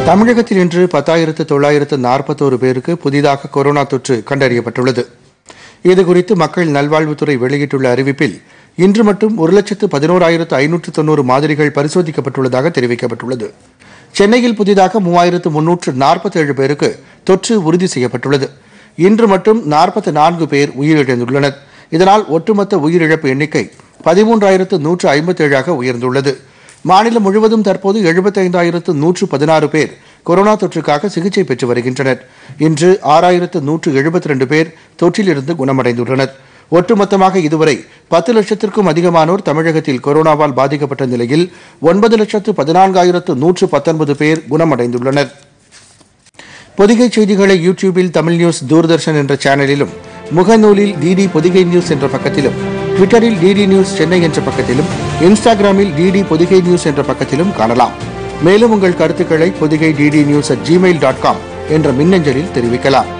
தமிழகத்தில் இன்று 10,941 பேருக்கு புதிதாக கொரோனா தொற்று கண்டறியப்பட்டுள்ளது. இதுகுறித்து மக்கள் நல்வாழ்வுத்துறை வெளியிட்டுள்ள அறிவிப்பில் இன்று மட்டும் 1,11,590 மாதிரிகள் பரிசோதிக்கப்பட்டுள்ளதாக தெரிவிக்கப்பட்டுள்ளது. சென்னையில் புதிதாக 3,347 பேருக்கு தொற்று உறுதி செய்யப்பட்டுள்ளது. இன்று மட்டும் 44 பேர் உயிரிழந்துள்ளனர். இதனால் ஒட்டுமொத்த உயிரிழப்பு எண்ணிக்கை 13,157 உயர்ந்துள்ளது. மாநிலம் முழுவதும் தற்போது 75,116 பேர் கொரோனா தொற்றுக்காக சிகிச்சை பெற்று வருகின்றனர். இன்று 6,172 பேர் தொற்றிலிருந்து குணமடைந்துள்ளனர். ஒட்டுமொத்தமாக இதுவரை 10 லட்சத்திற்கும் அதிகமானோர் தமிழகத்தில் கொரோனாவால் பாதிக்கப்பட்ட நிலையில் 9,14,119 பேர் குணமடைந்துள்ளனர். பொதிகை செய்திகளை யூடியூபில் தமிழ் நியூஸ் தூர்தர்ஷன் என்ற சேனலிலும், முகநூலில் டிடி பொதிகை நியூஸ் என்ற பக்கத்திலும், ட்விட்டரில் டிடி நியூஸ் சென்னை என்ற பக்கத்திலும், இன்ஸ்டாகிராமில் டிடி பொதிகை நியூஸ் என்ற பக்கத்திலும் காணலாம். மேலும் உங்கள் கருத்துக்களை பொதிகை DD News@gmail.com என்ற மின்னஞ்சலில் தெரிவிக்கலாம்.